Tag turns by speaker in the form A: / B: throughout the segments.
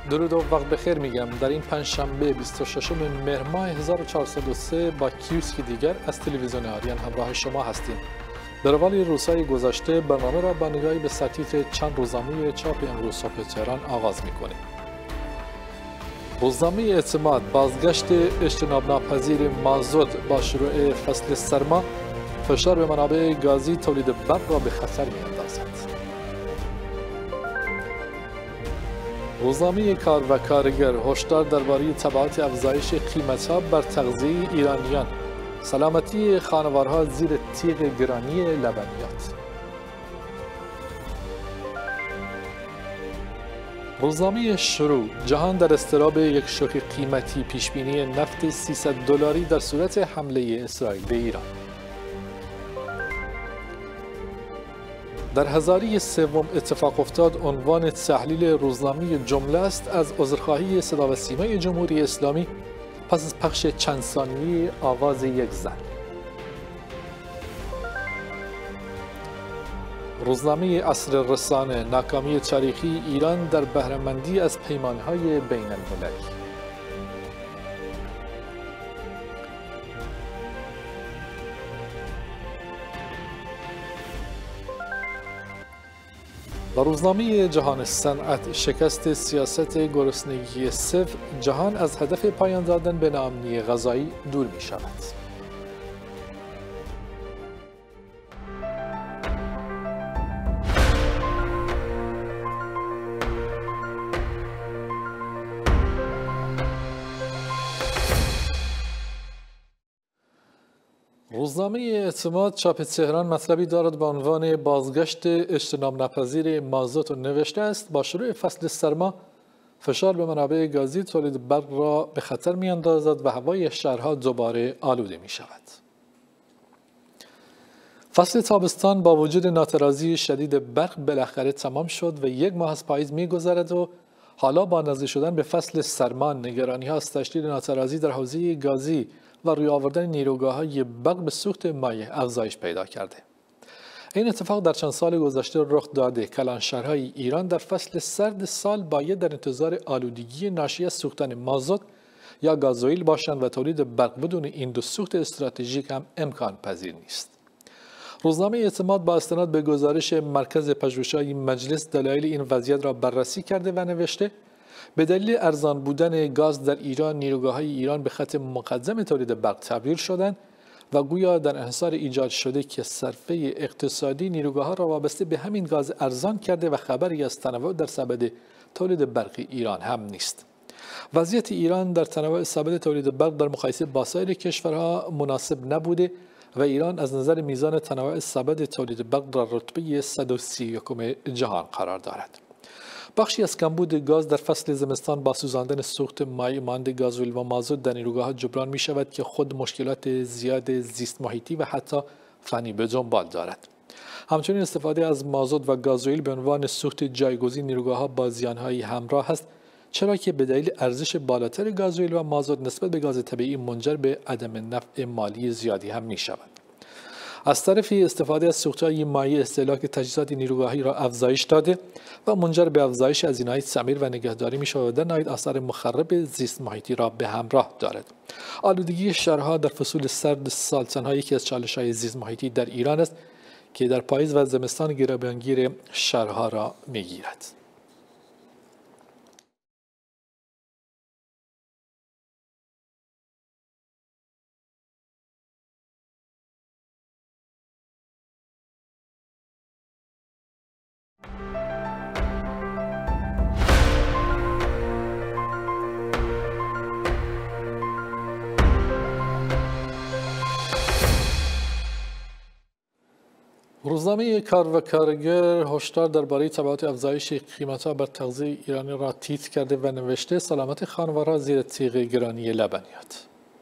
A: درود و وقت بخیر میگم. در این پنجشنبه 26 مهر ماه 1403 با کیوسکی دیگر از تلویزیون آریان همراه شما هستیم. در روال روزهای گذشته برنامه را با نگاهی به سرتیتر چند روزنامه چاپ امروز صبح تهران آغاز میکنیم. روزنامه اعتماد: بازگشت اجتناب ناپذیر مازوت با شروع فصل سرما فشار به منابع گازی تولید برق را به خطر می‌اندازد. روزنامه کار و کارگر: هشدار درباره تبعات افزایش قیمت‌ها بر تغذیه ایرانیان، سلامتی خانوارها زیر تیغ گرانی لبنیات. روزنامه شروع: جهان در اضطراب یک شوک قیمتی، پیشبینی نفت $300 در صورت حمله اسرائیل به ایران. در هزاره سوم اتفاق افتاد عنوان تحلیل روزنامه جمله است از عذرخواهی صدا و سیمای جمهوری اسلامی پس از پخش چند ثانیه آواز یک زن. روزنامه عصر رسانه: ناکامی تاریخی ایران در بهره‌مندی از پیمانهای بین المللی. و روزنامه جهان صنعت: شکست سیاست گرسنگی صفر، جهان از هدف پایان دادن به ناامنی غذایی دور می شود. روزنامه اعتماد چاپ تهران مطلبی دارد با عنوان بازگشت اجتناب ناپذیر مازوت و نوشته است با شروع فصل سرما فشار به منابع گازی تولید برق را به خطر می اندازد و هوای شهرها دوباره آلوده می شود. فصل تابستان با وجود ناترازی شدید برق بالاخره تمام شد و یک ماه از پاییز می گذرد و حالا با نزدیک شدن به فصل سرما نگرانی ها از تشدید ناترازی در حوزه گازی و روی آوردن نیروگاه‌های برق به سوخت مایع افزایش پیدا کرده. این اتفاق در چند سال گذشته رخ داده. کلانشهرهای ایران در فصل سرد سال باید در انتظار آلودگی ناشی از سوختن مازوت یا گازوئیل باشند و تولید برق بدون این دو سوخت استراتژیک هم امکان پذیر نیست. روزنامه اعتماد با استناد به گزارش مرکز پژوهش‌های مجلس دلایل این وضعیت را بررسی کرده و نوشته به دلیل ارزان بودن گاز در ایران، نیروگاه‌های ایران به خط مقدم تولید برق تبدیل شدند و گویا در انحصار ایجاد شده که صرفه اقتصادی نیروگاه‌ها را وابسته به همین گاز ارزان کرده و خبری از تنوع در سبد تولید برق ایران هم نیست. وضعیت ایران در تنوع سبد تولید برق در مقایسه با سایر کشورها مناسب نبوده و ایران از نظر میزان تنوع سبد تولید برق در رتبه 131 جهان قرار دارد. بخشی از کمبود گاز در فصل زمستان با سوزاندن سوخت مایع مانند گازوئیل و مازوت در نیروگاه‌ها جبران می شود که خود مشکلات زیاد زیست محیطی و حتی فنی به دنبال دارد. همچنین استفاده از مازوت و گازوئیل به عنوان سوخت جایگزین نیروگاه‌ها با زیان‌های همراه است، چرا که به دلیل ارزش بالاتر گازوئیل و مازوت نسبت به گاز طبیعی منجر به عدم نفع مالی زیادی هم می شود. از طرفی استفاده از سوخت‌های مایع استهلاک تجهیزات نیروگاهی را افزایش داده و منجر به افزایش هزینه‌های تعمیر و نگهداری می‌شود و در نهایت آثار مخرب زیست محیطی را به همراه دارد. آلودگی شهرها در فصول سرد سال تنها یکی از چالش‌های زیست محیطی در ایران است که در پاییز و زمستان گریبانگیر شهرها را می‌گیرد. روزنامه کار و کارگر هشدار درباره تبعات افزایش قیمت‌ها بر تغذیه ایرانی را تیتر کرده و نوشته سلامت خانوارها زیر تیغ گرانی لبنیات.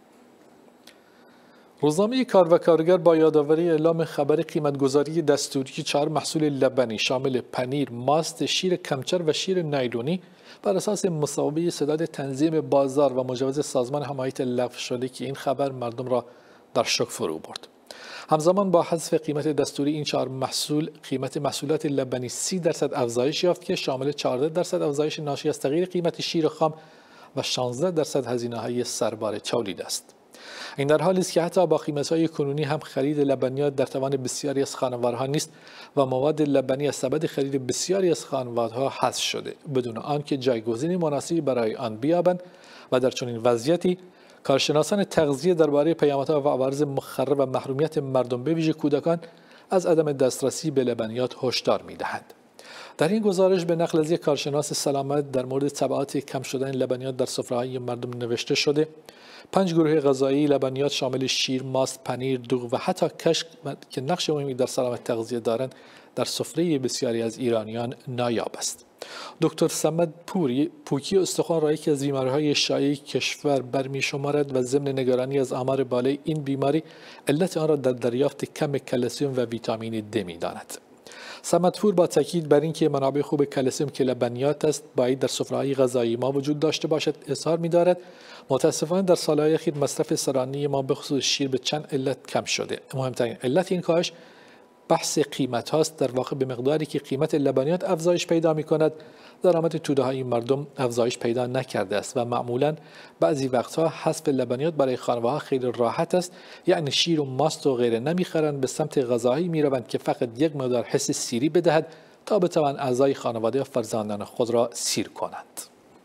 A: روزنامه کار و کارگر با یادآوری اعلام خبر قیمتگذاری دستوری 4 محصول لبنی شامل پنیر، ماست، شیر کمچر و شیر نایلونی بر اساس مصوبه سداد تنظیم بازار و مجوز سازمان حمایت لغو شده که این خبر مردم را در شوک فرو برد. همزمان با حذف قیمت دستوری این 4 محصول، قیمت محصولات لبنی 30% افزایش یافت که شامل 14% افزایش ناشی از تغییر قیمت شیر خام و 16% هزینه‌های سربار تولید است. این در حالی است که حتی با قیمت‌های کنونی هم خرید لبنیات در توان بسیاری از خانوارها نیست و مواد لبنی از سبد خرید بسیاری از خانوارها حذف شده بدون آنکه جایگزینی مناسبی برای آن بیابند و در چنین وضعیتی کارشناسان تغذیه درباره پیامدها و عوارض مخرب و محرومیت مردم به ویژه کودکان از عدم دسترسی به لبنیات هشدار می‌دهند. در این گزارش به نقل از یک کارشناس سلامت در مورد تبعات کم شدن لبنیات در سفره‌های مردم نوشته شده 5 گروه غذایی لبنیات شامل شیر، ماست، پنیر، دوغ و حتی کشک که نقش مهمی در سلامت تغذیه دارند در سفره بسیاری از ایرانیان نایاب است. دکتر صمد پوکی استخوان را یکی از بیماری‌های شایع کشور برمی شمارد و ضمن نگرانی از آمار بالای این بیماری علت آن را در دریافت کم کلسیم و ویتامین د می‌داند. صمدپور با تاکید بر اینکه منابع خوب کلسیم که لبنیات است باید در سفره‌های غذایی ما وجود داشته باشد اظهار می‌دارد. متاسفانه در سال‌های اخیر مصرف سرانی ما به خصوص شیر به چند علت کم شده. مهمترین علت این کاهش بحث قیمت هاست. در واقع به مقداری که قیمت لبنیات افزایش پیدا می‌کند درآمد توده‌های مردم افزایش پیدا نکرده است و معمولاً بعضی وقتها حذف لبنیات برای خانوارها خیلی راحت است، یعنی شیر و ماست و غیره نمی‌خرند، به سمت غذاهایی می‌روند که فقط یک مقدار حس سیری بدهد تا بتوانند اعضای خانواده و فرزندان خود را سیر کنند.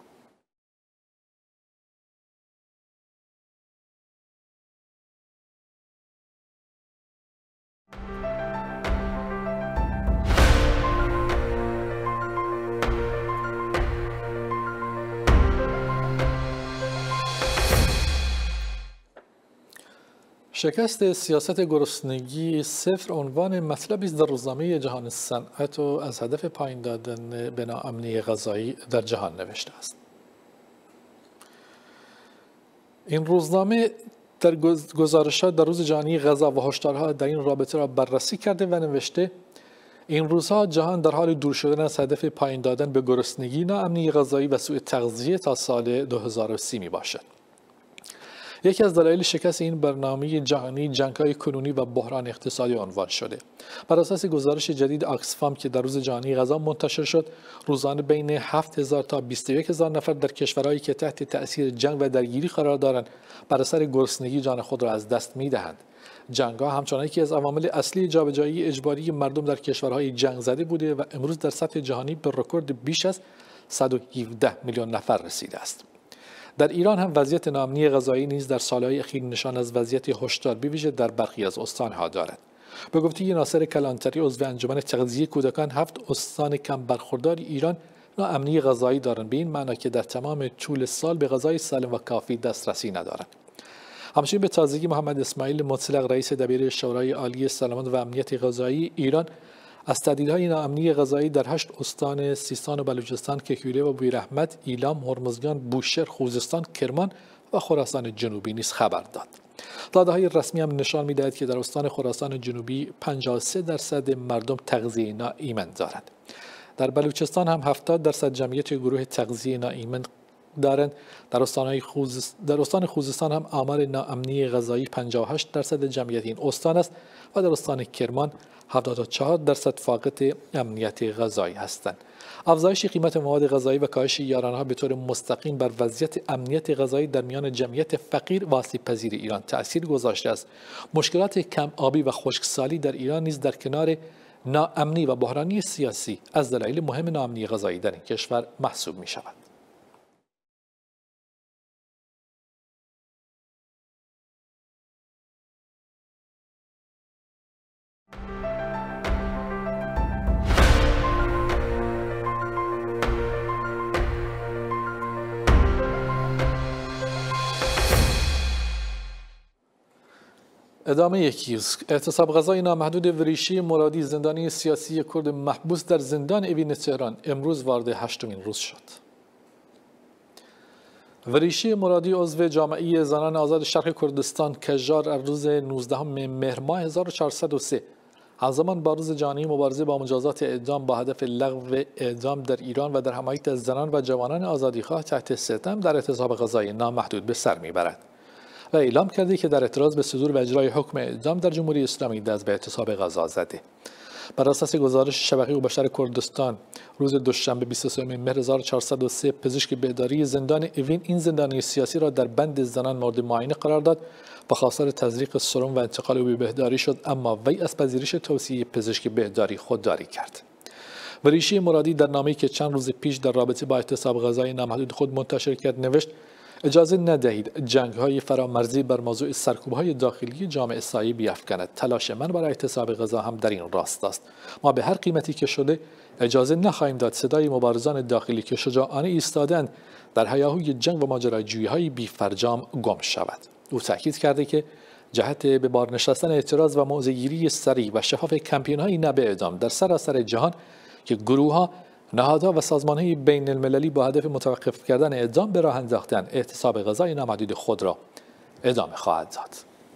A: شکست سیاست گرسنگی صفر عنوان مطلبی است در روزنامه جهان صنعت و از هدف پایین دادن به ناامنی غذایی در جهان نوشته است. این روزنامه در گزارشات در روز جهانی غذا و هشدارها در این رابطه را بررسی کرده و نوشته این روزها جهان در حال دور شدن از هدف پایین دادن به گرسنگی، ناامنی غذایی و سوء تغذیه تا سال 2030 می باشد. یکی از دلایل شکست این برنامه جهانی جنگ‌های کنونی و بحران اقتصادی عنوان شده. بر اساس گزارش جدید آکسفام که در روز جهانی غذا منتشر شد، روزانه بین 7000 تا 21000 نفر در کشورهایی که تحت تأثیر جنگ و درگیری قرار دارند بر اثر گرسنگی جان خود را از دست می‌دهند. جنگ‌ها همچنان یکی از عوامل اصلی جابجایی اجباری مردم در کشورهای جنگ زده بوده و امروز در سطح جهانی به رکورد بیش از 117 میلیون نفر رسیده است. در ایران هم وضعیت ناامنی غذایی نیز در سالهای اخیر نشان از وضعیت هشدار بویژه در برخی از استانها دارد. به گفته ناصر کلانتری عضو انجمن تغذیه کودکان 7 استان کم برخوردار ایران ناامنی غذایی دارند، به این معنی که در تمام طول سال به غذای سالم و کافی دسترسی ندارند. همچنین به تازگی محمد اسماعیل مطلق رئیس دبیر شورای عالی سلامت و امنیت غذایی ایران از تهدیدهای ناامنی غذایی در 8 استان سیستان و بلوچستان، کیکوله و بویراحمد، ایلام، هرمزگان، بوشهر، خوزستان، کرمان و خراسان جنوبی نیز خبر داد. داده‌های رسمی هم نشان می‌دهد که در استان خراسان جنوبی 53% مردم تغذیه ناایمن دارند. در بلوچستان هم 70% جمعیت گروه تغذیه ناایمن دارند. در استان خوزستان هم آمار ناامنی غذایی 58% جمعیت این استان است و در استان کرمان 74% فاقد امنیت غذایی هستند. افزایش قیمت مواد غذایی و کاهش یارانه‌ها به طور مستقیم بر وضعیت امنیت غذایی در میان جمعیت فقیر و آسیب‌پذیر ایران تأثیر گذاشته است. مشکلات کم آبی و خشکسالی در ایران نیز در کنار ناامنی و بحرانی سیاسی از دلایل مهم ناامنی غذایی در این کشور محسوب می‌شود. ادامه یکیز اعتصاب غذای نامحدود وریشی مرادی زندانی سیاسی کرد محبوس در زندان اوین تهران امروز وارد 8مین روز شد. وریشی مرادی عضو جامعه زنان آزاد شرق کردستان کجار از روز 19 مهر ماه 1403 همزمان با روز جهانی مبارزه با مجازات اعدام با هدف لغو اعدام در ایران و در حمایت از زنان و جوانان آزادیخواه تحت ستم در اعتصاب غذای نامحدود به سر میبرد. و اعلام کرده که در اعتراض به صدور و اجرای حکم اعدام در جمهوری اسلامی دست به اعتصاب غذا زده. بر اساس گزارش شبکه حقوق بشر کردستان روز دوشنبه 23 مهر 1403 پزشک بهداری زندان اوین این زندانی سیاسی را در بند زنان مورد معاینه قرار داد و خواستار تزریق سرم و انتقال او به بهداری شد، اما وی از پذیرش توصیه پزشک بهداری خودداری کرد. و ریشی مرادی در نامه‌ای که چند روز پیش در رابطه با اعتصاب غذای نامحدود خود منتشر کرد نوشت: اجازه ندهید جنگ‌های فرامرزی بر موضوع سرکوب‌های داخلی جامعه سایه بیفکند. تلاش من برای اعتصاب غذا هم در این راست است. ما به هر قیمتی که شده اجازه نخواهیم داد صدای مبارزان داخلی که شجاعانه ایستادند در هیاهوی جنگ و ماجراجویی‌های بی‌فرجام گم شود. او تاکید کرده که جهت به بار نشستن اعتراض و موضع‌گیری سریع و شفاف کمپین‌های نه به اعدام در سراسر جهان که گروه‌ها، نهادها و سازمان‌های بین المللی با هدف متوقف کردن اعدام به راه انداختن اعتصاب غذای نامحدود خود را ادامه خواهد داد.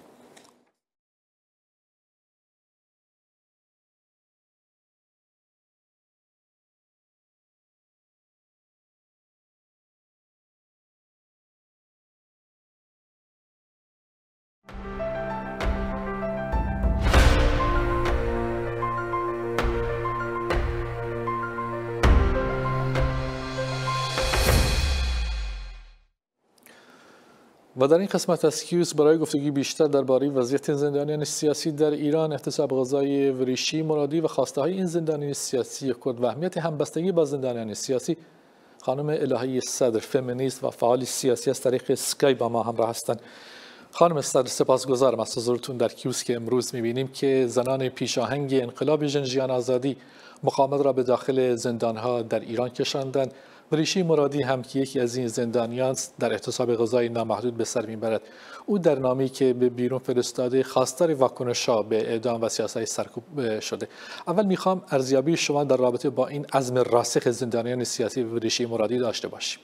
A: و در این قسمت از کیوس برای گفتگوی بیشتر درباره وضعیت زندانیان سیاسی در ایران، اعتصاب غذای ریشی مرادی و خواسته‌های این زندانیان سیاسی کرد و اهمیت همبستگی با زندانیان سیاسی، خانم الهی صدر، فمینیست و فعال سیاسی از طریق اسکایپ با ما همراه هستند. خانم صدر، سپاسگزارم از حضورتون در کیوس که امروز می‌بینیم که زنان پیشاهنگ انقلاب ژنژیان آزادی مقاومت را به داخل زندان‌ها در ایران کشاندند. ریشی مرادی هم که یکی از این زندانیان در اعتصاب غذای نامحدود به سر میبرد. او در نامه‌ای که به بیرون فرستاده خواستار واکنش‌ها به اعدام و سیاست سرکوب شده. اول میخوام ارزیابی شما در رابطه با این عزم راسخ زندانیان سیاسی ریشی مرادی داشته باشیم.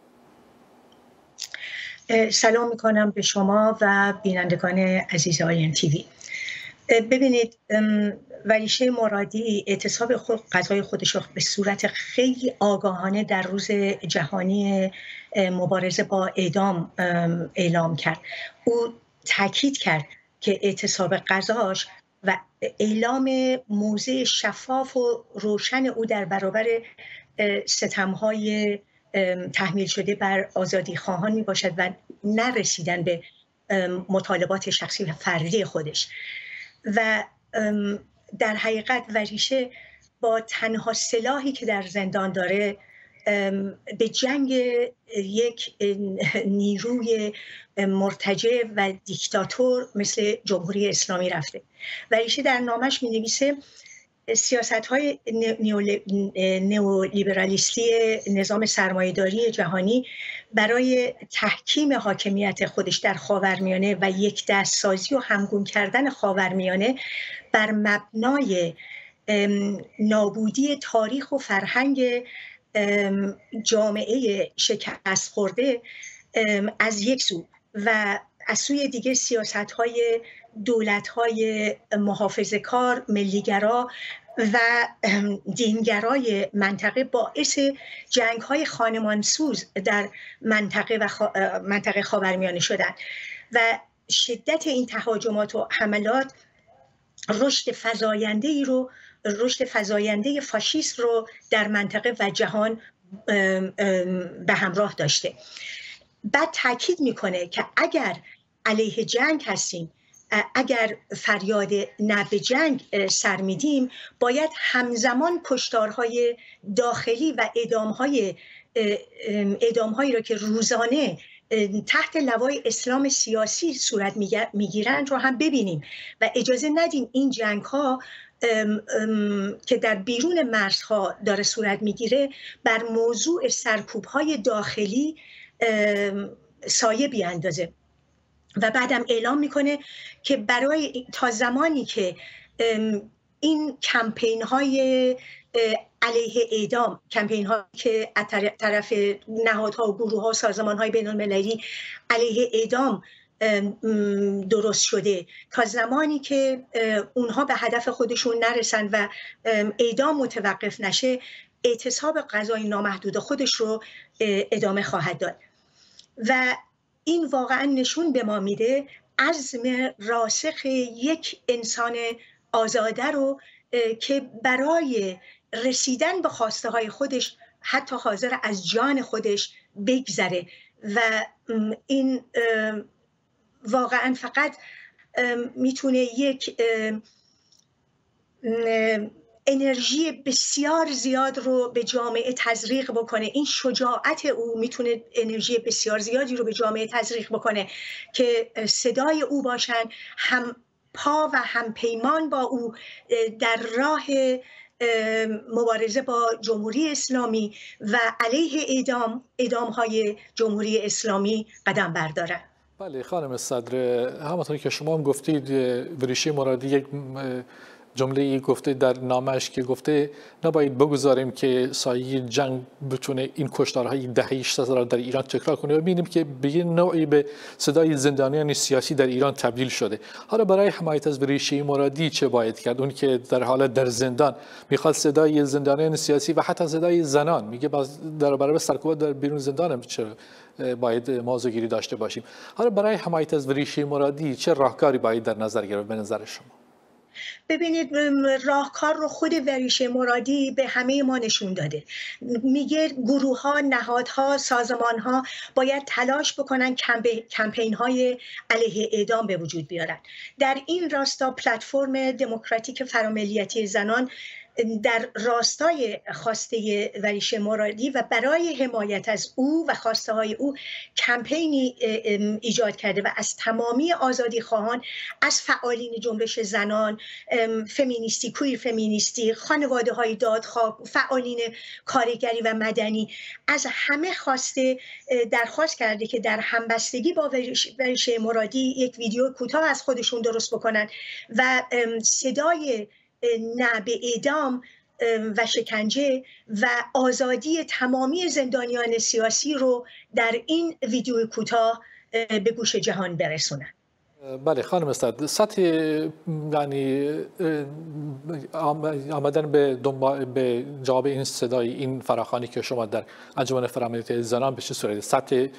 B: سلام میکنم به شما و بینندگان عزیز INTV. ببینید، ریشی مرادی اعتصاب غذای خودش رو به صورت خیلی آگاهانه در روز جهانی مبارزه با اعدام اعلام کرد. او تاکید کرد که اعتصاب غذاش و اعلام موضع شفاف و روشن او در برابر ستم‌های تحمیل شده بر آزادی خواهان می باشد و نرسیدن به مطالبات شخصی و فردی خودش. و در حقیقت ریشه با تنها سلاحی که در زندان داره به جنگ یک نیروی مرتجع و دیکتاتور مثل جمهوری اسلامی رفته. ریشه در نامش می نویسه سیاست‌های نئولیبرالیستی نظام سرمایه‌داری جهانی برای تحکیم حاکمیت خودش در خاورمیانه و یک دستسازی و همگون کردن خاورمیانه بر مبنای نابودی تاریخ و فرهنگ جامعه شکست خورده از یک سو و از سوی دیگه سیاست‌های دولت‌های محافظه‌کار، ملیگرا و دینگرای منطقه باعث جنگ‌های خانمانسوز در منطقه خاورمیانه شدند و شدت این تهاجمات و حملات رشد فزاینده فاشیسم رو در منطقه و جهان به همراه داشته. بعد تاکید میکنه که اگر علیه جنگ هستیم، اگر فریاد نه به جنگ سر میدیم، باید همزمان کشتارهای داخلی و اعدامهایی را که روزانه تحت لوای اسلام سیاسی صورت میگیرند رو هم ببینیم و اجازه ندیم این جنگ ها که در بیرون مرزها داره صورت میگیره بر موضوع سرکوب های داخلی سایه بیاندازه. و بعدم اعلام میکنه که تا زمانی که این کمپین های علیه اعدام، کمپین ها که از طرف نهادها و گروه ها و سازمان های بین المللی علیه اعدام درست شده، تا زمانی که اونها به هدف خودشون نرسن و اعدام متوقف نشه، اعتصاب غذای نامحدود خودش رو ادامه خواهد داد. و این واقعا نشون به ما میده عزم راسخ یک انسان آزاده رو که برای رسیدن به خواسته های خودش حتی حاضر از جان خودش بگذره و این واقعا فقط میتونه یک انرژی بسیار زیاد رو به جامعه تزریق بکنه. این شجاعت او میتونه انرژی بسیار زیادی رو به جامعه تزریق بکنه که صدای او باشن، هم پا و هم پیمان با او در راه مبارزه با جمهوری اسلامی و علیه اعدام‌های جمهوری اسلامی قدم بردارن.
A: بله خانم صدر، همونطوری که شما هم گفتید وریشی مرادی یک جمله گفته در نامش که گفته نباید بگذاریم که سایه جنگ بتونه این کشتارهای دهه 60 را در ایران تکرار کنه و ببینیم که به یه نوعی به صدای زندانیان سیاسی در ایران تبدیل شده. حالا برای حمایت از وریشی مرادی چه باید کرد؟ اون که در حال در زندان میخواد صدای زندانیان سیاسی و حتی صدای زنان، میگه در برابر سرکوبات در بیرون زندان چه باید موضوعگیری داشته باشیم. حالا برای حمایت از وریشی مرادی چه راهکاری باید در نظر گرفت به نظر شما؟
B: ببینید راهکار رو خود وریشی مرادی به همه ما نشون داده. میگه گروه ها، نهادها، سازمان ها باید تلاش بکنن کمپین های علیه اعدام به وجود بیارن. در این راستا پلتفرم دموکراتیک فراملیتی زنان در راستای خواسته وریشی مرادی و برای حمایت از او و خواسته های او کمپینی ایجاد کرده و از تمامی آزادی خواهان، از فعالین جنبش زنان، فمینیستی، کویر فمینیستی، خانواده های دادخواه، فعالین کارگری و مدنی، از همه درخواست کرده که در همبستگی با وریشی مرادی یک ویدیو کوتاه از خودشون درست بکنن و صدای نه به اعدام و شکنجه و آزادی تمامی زندانیان سیاسی رو در این ویدیو کوتاه به گوش جهان برسونن.
A: بله خانم صدر، سطح یعنی آمدن به جواب این صدای، این فراخوانی که شما در انجمن فراملیتی زنان به چه صورتی، سطح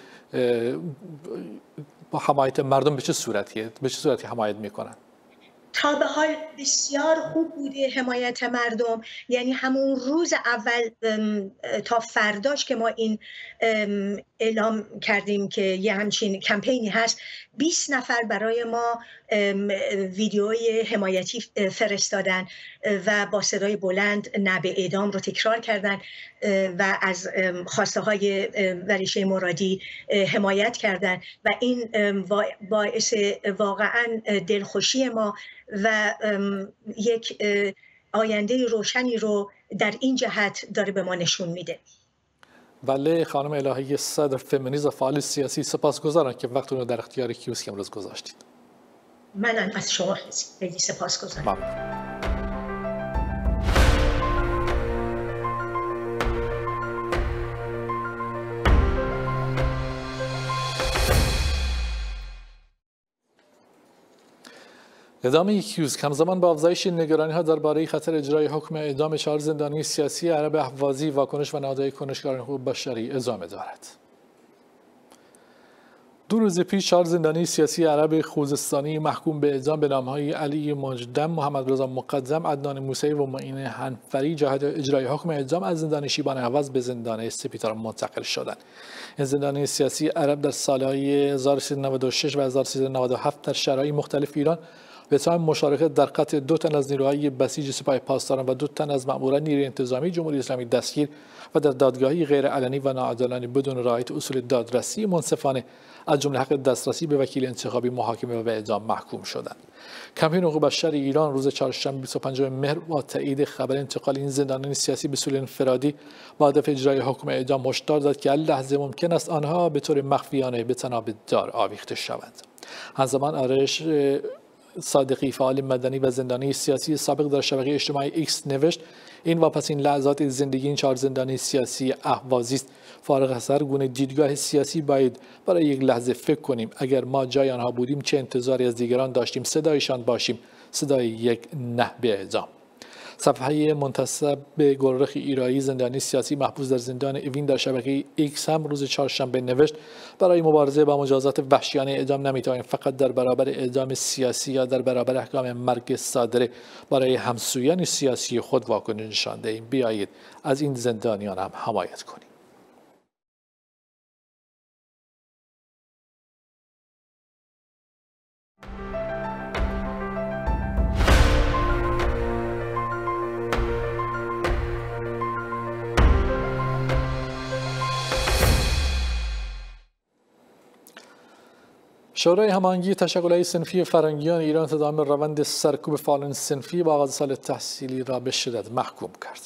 A: حمایت مردم به چه صورتی حمایت میکنن؟
B: تا به حال بسیار خوب بوده حمایت مردم. یعنی همون روز اول تا فرداش که ما این اعلام کردیم که یه همچین کمپینی هست، 20 نفر برای ما ویدیوی حمایتی فرستادن و با صدای بلند نه به اعدام رو تکرار کردن و از خواسته های وریشی مرادی حمایت کردن و این باعث واقعا دلخوشی ما و یک آینده روشنی رو در این جهت داره به ما نشون میده.
A: بله خانم الهی صدر، فمینیست و فعال سیاسی، سپاسگزارم که وقتتون رو در اختیار کیوسک امروز گذاشتید.
B: منم از شما خیلی سپاسگزارم.
A: ادامه کیوسک همزمان با افزایش نگرانی‌ها درباره خطر اجرای حکم اعدام 4 زندانی سیاسی عرب اهوازی، واکنش و نهادهای کنشگران حقوق بشری ادامه دارد. 2 روز پیش 4 زندانی سیاسی عرب خوزستانی محکوم به اعدام به نام‌های علی مجدم، محمد رضا مقدم، عدنان موسوی و معین حنفری جهت اجرای حکم اعدام از زندان شیبان اهواز به زندان سپیدار منتقل شدند. این زندانی سیاسی عرب در سالهای 1396 و 1397 در شهرهای مختلف ایران به تمام مشارکت در قتل 2 تن از نیروهای بسیج سپاه پاسداران و 2 تن از مأموران نیروی انتظامی جمهوری اسلامی دستگیر و در دادگاهی غیرعلنی و ناعادلانه بدون رعایت اصول دادرسی منصفانه از جمله حق دسترسی به وکیل انتخابی محاکمه و به اعدام محکوم شدند. کمپین حقوق بشر ایران روز چهارشنبه 25 مهر با تایید خبر انتقال این زندانیان سیاسی به صورت انفرادی با هدف اجرای حکم اعدام هشدار داد که هر لحظه ممکن است آنها به طور مخفیانه به طناب دار آویخته شوند. همزمان آرش صادقی، فعال مدنی و زندانی سیاسی سابق، در شبکه اجتماعی ایکس نوشت: این واپسین لحظات زندگی این 4 زندانی سیاسی اهوازی است. فارغ از هر گونه دیدگاه سیاسی باید برای یک لحظه فکر کنیم اگر ما جای آنها بودیم چه انتظاری از دیگران داشتیم صدایشان باشیم، صدای یک نه به اعدام. صفحه منتسب به گلرخ ایرایی زندانی سیاسی محبوس در زندان اوین در شبکه ایکس هم روز چهارشنبه نوشت برای مبارزه با مجازات وحشیانه اعدام نمیتوانیم فقط در برابر اعدام سیاسی یا در برابر احکام مرگ صادره برای همسویان سیاسی خود واکنش نشان دهیم. بیایید از این زندانیان هم حمایت کنیم. شورای هماهنگی تشکل‌های صنفی فرنگیان ایران تداوم روند سرکوب فعالان صنفی با آغاز سال تحصیلی را به شدت محکوم کرد.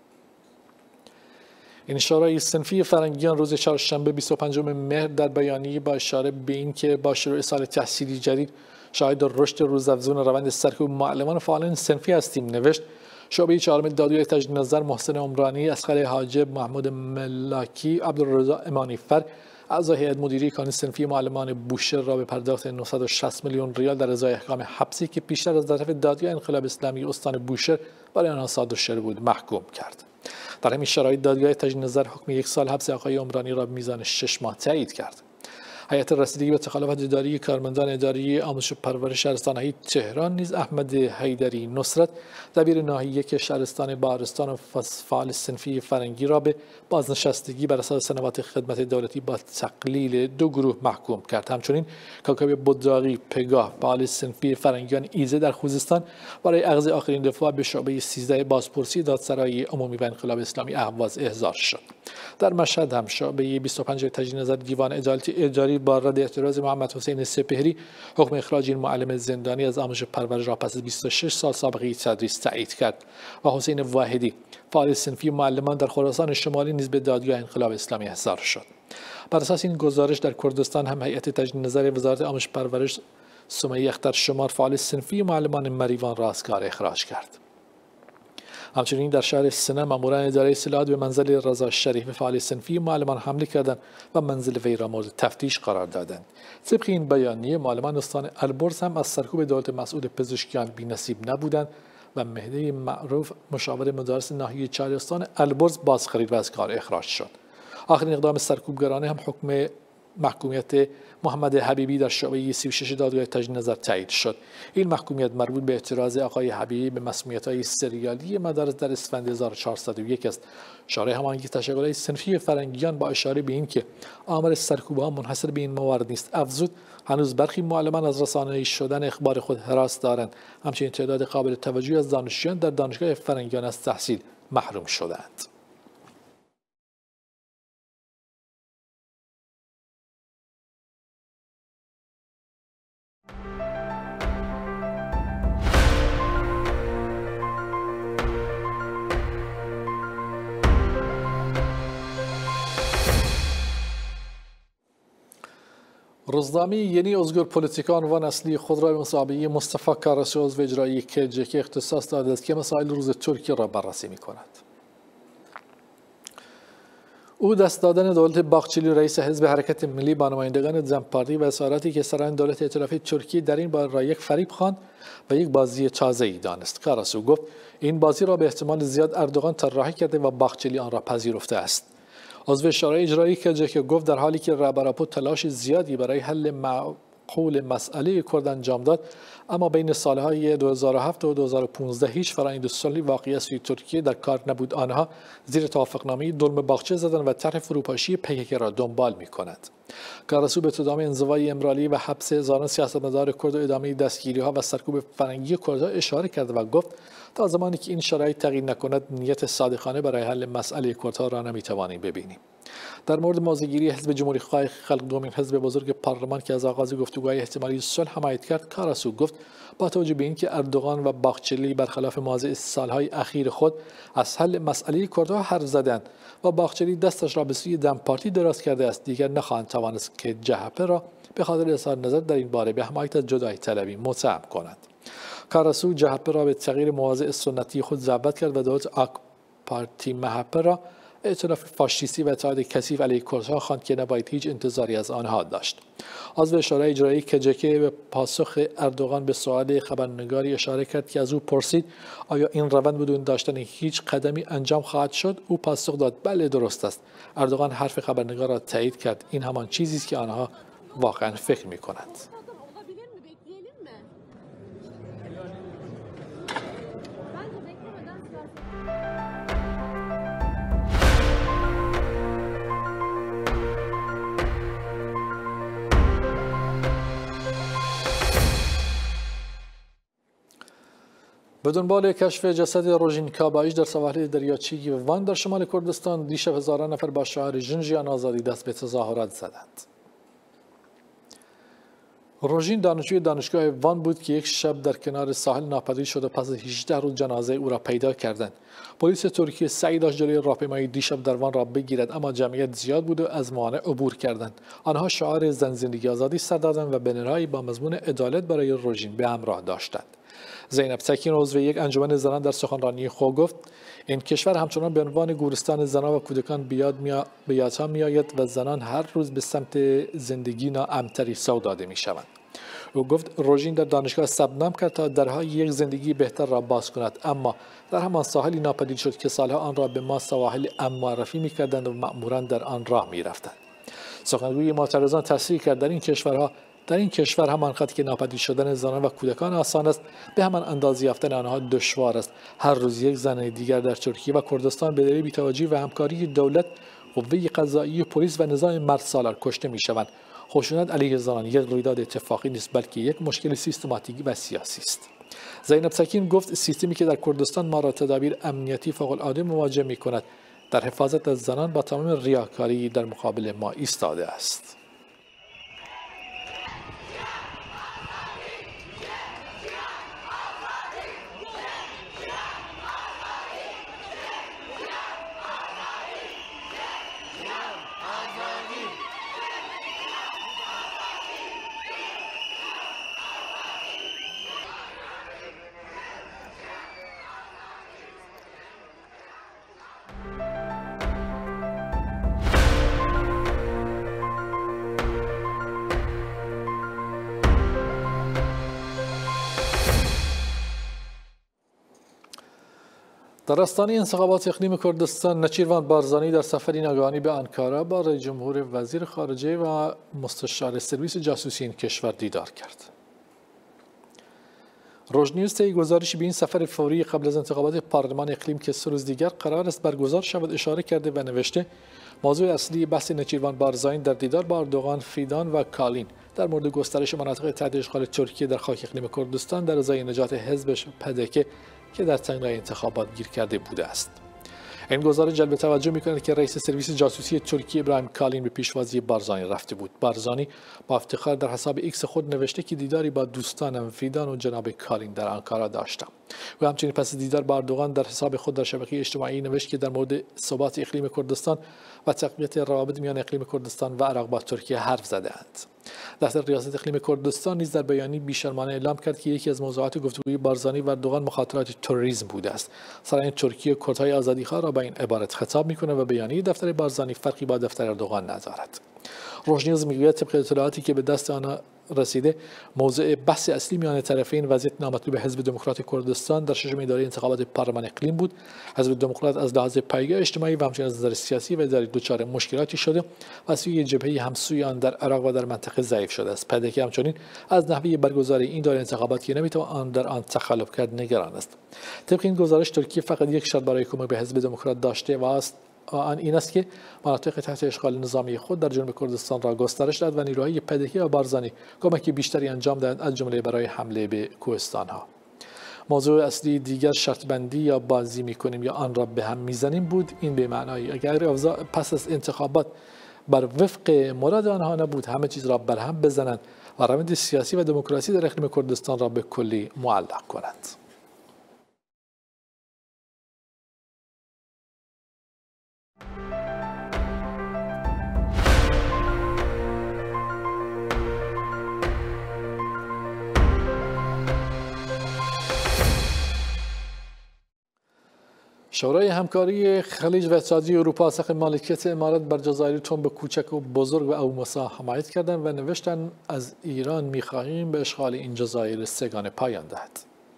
A: این شورای صنفی فرنگیان روز چهارشنبه 25 مهر در بیانیه با اشاره به اینکه با شروع سال تحصیلی جدید شاهد رشد روزافزون روند سرکوب معلمان و فعالان صنفی هستیم نوشت. شعبه چهارم دادگاه تجدید نظر محسن عمرانی، اصغر حاجب، محمود ملاکی، عبدالرضا امانیفر اعضای هیئت مدیره کانون صنفی معلمان بوشهر را به پرداخت 960 میلیون ریال در ازای احکام حبسی که پیشتر از طرف دادگاه انقلاب اسلامی استان بوشهر برای آنها صادر شده بود محکوم کرد. در همین شرایط دادگاه تجدید نظر حکم 1 سال حبس آقای عمرانی را به میزان 6 ماه تایید کرد. هیئت رسیدگی به تخلفات اداری کارمندان اداری آموزش و پرورش شهرستان تهران نیز احمد حیدری نصرت دبیر ناحیه که شهرستان بهارستان و فعال صنفی فرنگی را به بازنشستگی بر اساس سنوات خدمت دولتی با تقلیل 2 گروه محکوم کرد. همچنین کاکب بداغی پگاه فعال صنفی فرنگیان ایزه در خوزستان برای اخذ آخرین دفعه به شعبه 13 بازپرسی دادسرای عمومی و انقلاب اسلامی اهواز احضار شد. در مشهد هم شعبه 25 تجدید نظر دیوان عدالت اداری با رد اعتراض محمد حسین سپهری حکم اخراج این معلم زندانی از آموزش پرورش را پس از 26 سال سابقه تدریس تایید کرد و حسین واحدی فعال صنفی معلمان در خراسان شمالی نیز به دادگاه انقلاب اسلامی احضار شد. بر اساس این گزارش در کردستان هم هیئت تجدید نظر وزارت آموزش پرورش سمیه اخترشمار فعال صنفی معلمان مریوان را از کار اخراج کرد. همچنین در شهر سنه ماموران اداره اصلاحات به منزل رضا شریف فعال صنفی معلمان حمله کردند و منزل وی را مورد تفتیش قرار دادند. طبق این بیانیه معلمان استان البرز هم از سرکوب دولت مسعود پزشکیان بی‌نصیب نبودند و مهدی معروف مشاور مدارس ناحیه چهارستان البرز بازخرید و از کار اخراج شد. آخرین اقدام سرکوبگرانه هم حکم محکومیت محمد حبیبی در شعبه 36 دادگاه تجدید نظر تایید شد. این محکومیت مربوط به اعتراض آقای حبیبی به مسمومیت‌های سریالی مدارس در اسفند 1401 است. شورای هماهنگی تشکل‌های صنفی فرنگیان با اشاره به اینکه آمار سرکوب‌ها منحصر به این موارد نیست افزود هنوز برخی معلمان از رسانه‌ای شدن اخبار خود حراس دارند. همچنین تعداد قابل توجهی از دانشجویان در دانشگاه فرنگیان از تحصیل محروم شدند. روزنامه یعنی ازگار پلیتیکا عنوان اصلی خود را به مصاحبه مصطفی کارسو عضو اجرایی KJK اختصاص داده است که مسائل روز ترکیه را بررسی می‌کند. او دست دادن دولت باقچلی رئیس حزب حرکت ملی با نمایندگان دمپارتی و اظهاراتی که سران دولت ائتلافی ترکیه در این باره را یک فریب خواند و یک بازی تازه‌ای دانست. کارسو گفت این بازی را به احتمال زیاد اردوغان طراحی کرده و باقچلی آن را پذیرفته است. عضو شورای اجرایی KJK گفت در حالی که رهبراپو تلاش زیادی برای حل معقول مسئله کرد انجام داد، اما بین سالهای 2007 و 2015 هیچ فرآیند صلحی واقعی سوی ترکیه در کار نبود. آنها زیر توافقنامه دلم باغچه زدند و طرح فروپاشی PKK را دنبال می‌کند. کارسو به ادامه انزوای امرالی و حبس هزاران سیاستمدار کرد و ادامه دستگیری‌ها و سرکوب فرنگی کردها اشاره کرد و گفت تا زمانی که این شرایط تغییر نکند نیت صادقانه برای حل مسئله کردها را نمی‌توانیم ببینیم. در مورد موضع‌گیری حزب جمهوری‌خواه خلق دومین حزب بزرگ پارلمان که از آغاز گفتگوهای احتمالی صلح حمایت کرد، کارسو گفت با توجه به اینکه اردوغان و باقچلی برخلاف مواضع سالهای اخیر خود از حل مسئله کردها حرف زدند و باقچلی دستش را به سوی دمپارتی دراز کرده است، دیگر نخواهند توانست که جهپه را به خاطر اظهار نظر در این باره به حمایت از جدایی طلبی متهم کند. کارسو جهپه را به تغییر مواضع سنتی خود دعوت کرد و دولت آک پارتی مهپه را ائتلاف فاشیستی و اتحاد کثیف علیه کردها خواند که نباید هیچ انتظاری از آنها داشت. عضو شورای اجرایی کجکی به پاسخ اردوغان به سوال خبرنگاری اشاره کرد که از او پرسید آیا این روند بدون داشتن هیچ قدمی انجام خواهد شد؟ او پاسخ داد بله درست است. اردوغان حرف خبرنگار را تایید کرد. این همان چیزی است که آنها واقعا فکر می‌کنند. به دنبال کشف جسد روژین کابایش در سواحل دریاچه وان در شمال کردستان دیشب هزاران نفر با شعار ژنژیان آزادی دست به تظاهرات زدند. روژین دانشجوی دانشگاه وان بود که یک شب در کنار ساحل ناپدید شد و پس از 18 روز جنازه او را پیدا کردند. پلیس ترکیه سعی داشت جلوی راهپیمایی دیشب در وان را بگیرد اما جمعیت زیاد بود و از موانع عبور کردند. آنها شعار زن زندگی آزادی سر دادند و بنرهایی با مضمون عدالت برای روژین به همراه داشتند. زینب سکین عضو یک انجمن زنان در سخنرانی خود گفت این کشور همچنان به عنوان گورستان زنان و کودکان به یادها میآید و زنان هر روز به سمت زندگی ناامن‌تری سوق داده میشوند. او گفت روژین در دانشگاه ثبت نام کرد تا درهای یک زندگی بهتر را باز کند اما در همان ساحلی ناپدید شد که سالها آن را به ما سواحل امن معرفی میکردند و مأموران در آن راه میرفتند. سخنگوی معترضان تصریح کرد در این کشور همان خط که ناپدید شدن زنان و کودکان آسان است به همان اندازه یافتن آنها دشوار است. هر روز یک زن دیگر در ترکیه و کردستان به دلیل بی‌توجهی و همکاری دولت، قوه قضاییه، پلیس و نظام مرد سالار کشته میشوند. خشونت علیه زنان یک رویداد اتفاقی نیست بلکه یک مشکل سیستماتیکی و سیاسی است. زینب سکین گفت سیستمی که در کردستان ما را تدابیر امنیتی فوق‌العاده مواجه می‌کند در حفاظت از زنان با تمام ریاکاری در مقابل ما ایستاده است. در آستانه انتخابات اقلیم کردستان نچیروان بارزانی در سفری ناگهانی به آنکارا با رئیس جمهور، وزیر خارجه و مستشار سرویس جاسوسی این کشور دیدار کرد. روزنیوز طی گزارشی به این سفر فوری قبل از انتخابات پارلمان اقلیم که 3 روز دیگر قرار است برگزار شود اشاره کرده و نوشته موضوع اصلی بحث نچیروان بارزانی در دیدار با اردوغان، فیدان و کالین در مورد گسترش مناطق تحت اشغال ترکیه در خاک اقلیم کردستان در ازای نجات حزبش پدکه که در تنگنای انتخابات گیر کرده بوده است. این گزارش جلب توجه می‌کند که رئیس سرویس جاسوسی ترکیه ابراهیم کالین به پیشوازی بارزانی رفته بود. بارزانی با افتخار در حساب ایکس خود نوشته که دیداری با دوستانم فیدان و جناب کالین در آنکارا داشتم. و همچنین پس دیدار با اردوغان در حساب خود در شبکه اجتماعی نوشت که در مورد ثبات اقلیم کردستان و تقویت روابط میان اقلیم کردستان و عراق با ترکیه حرف زده‌اند. دفتر ریاست اقلیم کردستان نیز در بیانیه بی‌شرمانه اعلام کرد که یکی از موضوعات گفتگوی بارزانی و اردوغان مخاطرات تروریسم بوده است. سران ترکیه کردهای آزادیخواه را با این عبارت خطاب می‌کند و بیانیه دفتر بارزانی فرقی با دفتر اردوغان ندارد. روزنیوز میگوید طبق اطلاعاتی که به دست آن رسیده موضوع بحث اصلی میان طرفین وضعیت نامطلوب حزب دموکرات کردستان در ششمین دوره انتخابات پارلمان اقلیم بود. حزب دموکرات از لحاظ پایگاه اجتماعی و همچنین از نظر سیاسی و اداری دچار مشکلاتی شده و سوی جبهه همسوی آن در عراق و در منطقه ضعیف شده است. پدکه همچنین از نحوه برگزاری این دوره انتخابات که نمیتوان در آن تخلف کرد نگران است. طبق این گزارش ترکیه فقط یک شرط برای کمک به حزب دموکرات داشته و آن این است که مناطق تحت اشغال نظامی خود در جنوب کردستان را گسترش دهد و نیروهای پدکه و بارزانی کمک بیشتری انجام دهند از جمله برای حمله به کوهستان‌ها. موضوع اصلی دیگر شرط بندی یا بازی می‌کنیم یا آن را به هم می‌زنیم بود. این به معنای اگر پس از انتخابات بر وفق مراد آنها نبود همه چیز را بر هم بزنند و روند سیاسی و دموکراسی در اقلیم کردستان را به کلی معلق کنند. شورای همکاری خلیج و اتحادیه اروپا سقف مالکیت امارات بر جزایر تنب کوچک و بزرگ و ابو موسی حمایت کردند و نوشتند از ایران می‌خواهیم به اشغال این جزایر سه‌گانه پایان دهد.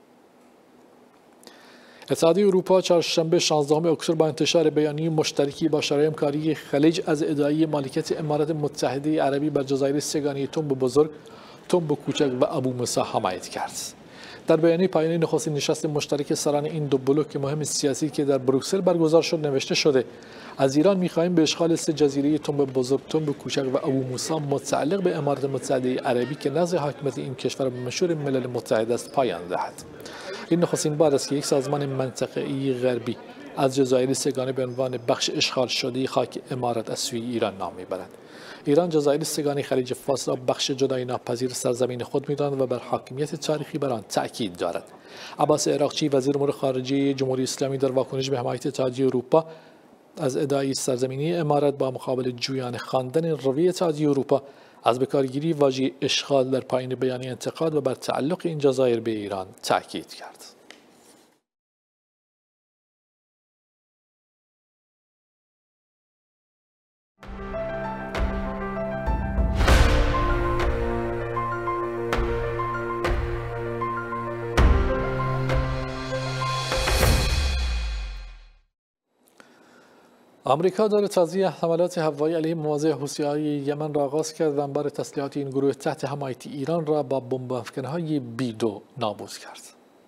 A: اتحادیه اروپا چهارشنبه 16 اکتبر با انتشار بیانیه مشترکی با شورای همکاری خلیج از ادعای مالکیت امارات متحده عربی بر جزایر سه‌گانه تنب بزرگ، تنب کوچک و ابو موسی حمایت کرد. در بیانیه پایانی نخستین نشست مشترک سران این دو بلوک مهم سیاسی که در بروکسل برگزار شد نوشته شده از ایران می‌خواهیم به اشغال 3 جزیره تنب بزرگ، تنب کوچک و ابو موسی متعلق به امارات متحده عربی که نزد حاکمیت این کشور مشهور ملل متحد است پایان دهد. این نخستین بار است که یک سازمان منطقه‌ای غربی از جزایر سه‌گانه به عنوان بخش اشغال شده خاک امارات از سوی ایران نام می‌برد. ایران جزایر سه‌گانه خلیج فارس را بخش جدایی ناپذیر سرزمین خود می‌داند و بر حاکمیت تاریخی بر آن تأکید دارد. عباس عراقچی وزیر امور خارجه جمهوری اسلامی در واکنش به حمایت اتحادیه اروپا از ادعای سرزمینی امارات با مقابل جویان خواندن رویه اتحادیه اروپا از بکارگیری واژه اشغال در پایین بیانیه انتقاد و بر تعلق این جزایر به ایران تأکید کرد. آمریکا داره تازه حملات هوایی علیه مواضع حوثی‌های یمن را آغاز کرد و انبار تسلیحات این گروه تحت حمایت ایران را با بمب افکن‌های B2 نابود کرد.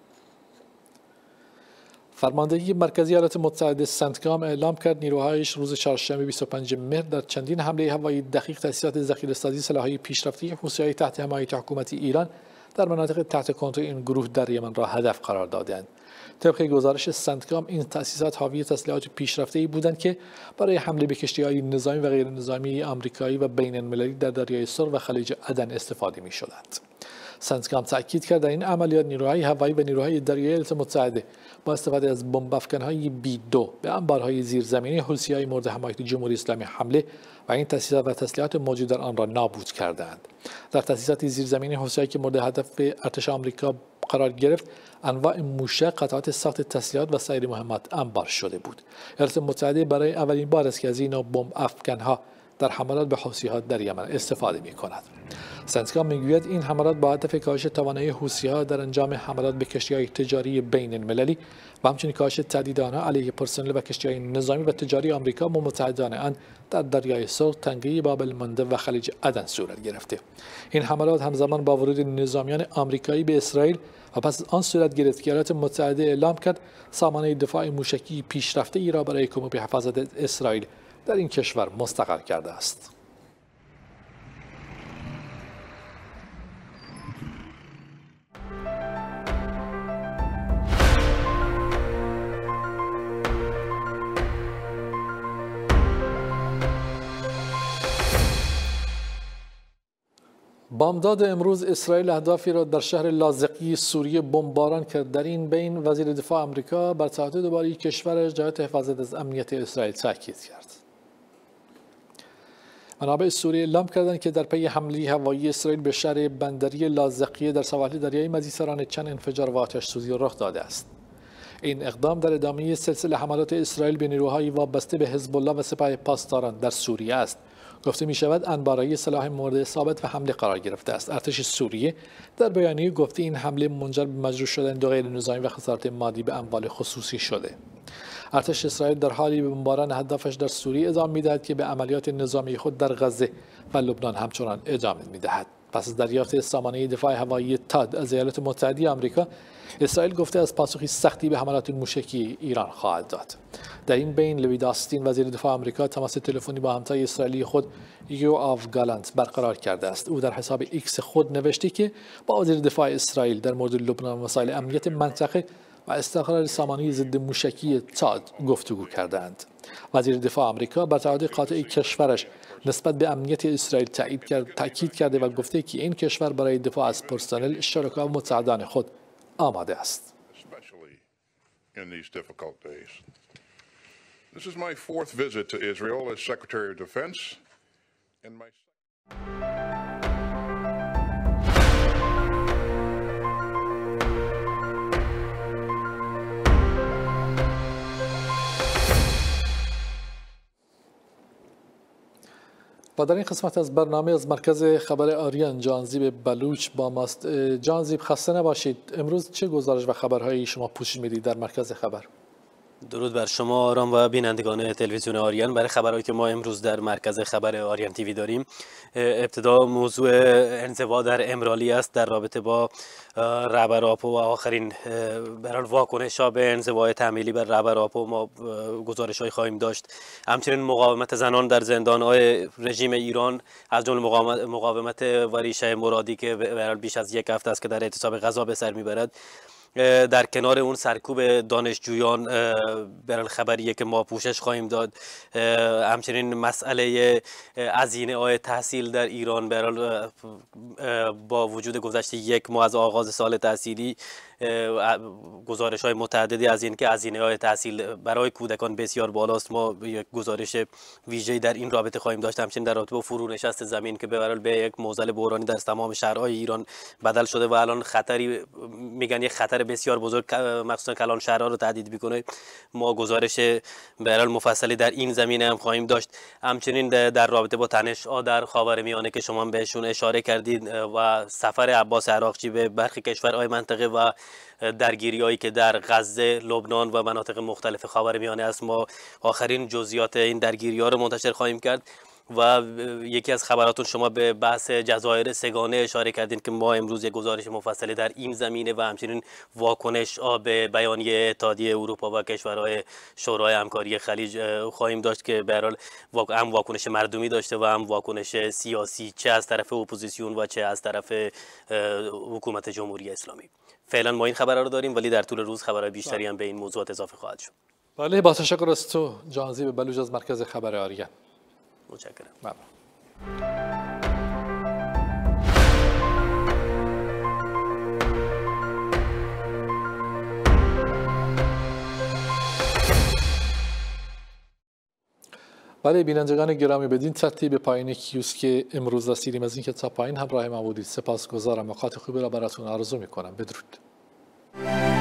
A: فرماندهی مرکزی ایالات متحده سنتکام اعلام کرد نیروهایش روز چهارشنبه 25 مهر در چندین حمله هوایی دقیق تاسیسات ذخیره‌سازی سلاح‌های پیشرفته حوثی‌های تحت حمایت حکومت ایران در مناطق تحت کنترل این گروه در یمن را هدف قرار دادند. طبق گزارش سنتکام این تأسیسات حاوی تسلیحات پیشرفته‌ای بودند که برای حمله به کشتی‌های نظامی و غیر نظامی آمریکایی و بین‌المللی در دریای سرخ و خلیج عدن استفاده می‌شدند. سنتکام تأکید کرد در این عملیات نیروهای هوایی و نیروهای دریایی ایالات متحده با استفاده از بمب افکن‌های B2 به انبارهای زیرزمینی حوثی‌های مورد حمایت جمهوری اسلامی حمله و این تأسیسات و تسلیحات موجود در آن را نابود کردند. در تأسیسات زیرزمینی حوثی‌هایی که مورد هدف ارتش آمریکا قرار گرفت، انواع موشک، قطعات ساخت تسلیحات و سایر مهمات انبار شده بود. ایالات متحده برای اولین بار است که از این نوع بمب افکن‌ها در حملات به حوثی‌ها در یمن استفاده می‌کند. سنتکام میگوید این حملات با هدف کاهش توانایی حوثی‌ها در انجام حملات به کشتی‌های تجاری بین‌المللی و همچنین کاهش تهدید آنها علیه پرسنل و کشتی‌های نظامی و تجاری آمریکا و متحدان آن در دریای سرخ، تنگه باب المندب و خلیج عدن صورت گرفته. این حملات همزمان با ورود نظامیان آمریکایی به اسرائیل و پس آن صورت گرفت که ایالات متحده اعلام کرد سامانه دفاع موشکی پیشرفته‌ای را برای کمک به حفاظت اسرائیل در این کشور مستقر کرده است. بامداد امروز اسرائیل اهدافی را در شهر لاذقی سوریه بمباران کرد. در این بین وزیر دفاع آمریکا بر تعهد دوباره کشورش جهت حفاظت از امنیت اسرائیل تاکید کرد. منابع سوریه اعلام کردند که در پی حمله هوایی اسرائیل به شهر بندری لاذقیه در سواحل دریای مدیترانه چند انفجار و آتش‌سوزی رخ داده است. این اقدام در ادامه سلسله حملات اسرائیل به نیروهای وابسته به حزب الله و سپاه پاسداران در سوریه است. گفته می شود انبارهای سلاح مورد اصابت و حمله قرار گرفته است. ارتش سوریه در بیانیه گفته این حمله منجر به مجروح شدن دو غیر نظامی و خسارات مادی به اموال خصوصی شده. ارتش اسرائیل در حالی به بمباران هدفش در سوریه ادامه می‌دهد که به عملیات نظامی خود در غزه و لبنان همچنان ادامه می‌دهد. پس از دریافت سامانه دفاع هوایی تاد از ایالات متحده آمریکا، اسرائیل گفته از پاسخی سختی به حملات موشکی ایران خواهد داد. در این بین لوید آستین وزیر دفاع آمریکا تماس تلفنی با همتای اسرائیلی خود یوآف گالانت برقرار کرده است. او در حساب ایکس خود نوشته که با وزیر دفاع اسرائیل در مورد لبنان و مسائل امنیت منطقه و استقرار سامانه ضد موشکی تاد گفتگو کردند. وزیر دفاع آمریکا بر تعهد قاطع کشورش نسبت به امنیت اسرائیل تأکید کرده و گفته که این کشور برای دفاع از پرسنل، شرکا و متحدان خود آماده است.
C: This is my fourth visit to Israel as Secretary of Defense.
A: و در این قسمت از برنامه از مرکز خبر آریان جانزیب بلوچ با ماست. جانزیب خسته نباشید. امروز چه گزارش و خبرهایی شما پوشش میدید در مرکز خبر؟
D: درود بر شما آرام و بینندگان تلویزیون آریان. برای خبرهایی که ما امروز در مرکز خبر آریان تیوی داریم، ابتدا موضوع انزوا در امرالی است در رابطه با رهبر آپو و آخرین برای واکنش ها به انزوای تحمیلی بر رهبر آپو ما گزارش‌هایی خواهیم داشت. همچنین مقاومت زنان در زندان‌های رژیم ایران، از جمله مقاومت وریشه مرادی که بیش از یک هفته است که در اعتصاب غذا به سر میبرد. در کنار اون سرکوب دانشجویان برای خبریه که ما پوشش خواهیم داد. همچنین مسئله هزینه‌های تحصیل در ایران برای با وجود گذشته یک ماه از آغاز سال تحصیلی، گزارش‌های متعددی از این که هزینه‌های تحصیل برای کودکان بسیار بالاست. ما یک گزارش ویژه‌ای در این رابطه خواهیم داشت. همچنین در رابطه با فرونشست زمین که به یک معضل بحرانی در تمام شهرهای ایران بدل شده و الان خطری میگن یک خطر بسیار بزرگ مخصوصا کلان شهرها رو تهدید میکنه، ما گزارش برای مفصلی در این زمینه هم خواهیم داشت. همچنین در رابطه با تنش‌ها در خاورمیانه که شما بهشون اشاره کردید و سفر عباس عراقچی به برخی کشورهای منطقه و درگیری‌هایی که در غزه، لبنان و مناطق مختلف خاورمیانه است، ما آخرین جزئیات این درگیری‌ها رو منتشر خواهیم کرد. و یکی از خبراتون شما به بحث جزایر سگانه اشاره کردین که ما امروز یک گزارش مفصلی در این زمینه و همچنین واکنش به بیانیه اتحادیه اروپا و کشورهای شورای همکاری خلیج خواهیم داشت که به هر حال هم واکنش مردمی داشته و هم واکنش سیاسی، چه از طرف اپوزیسیون و چه از طرف حکومت جمهوری اسلامی. فعلا ما این خبرها رو داریم، ولی در طول روز خبرهای بیشتری هم به این موضوعات اضافه خواهد شد.
A: بله، با تشکر از تو جانزیب بلوچ از مرکز خبر آریان.
D: متشکرم.
A: بله بینندگان گرامی، بدین ترتیب پایین کیوسک امروز رسیدیم. از اینکه تا پایین همراه ما بودید سپاسگزارم. اوقات خوبی را براتون آرزو میکنم. بدرود.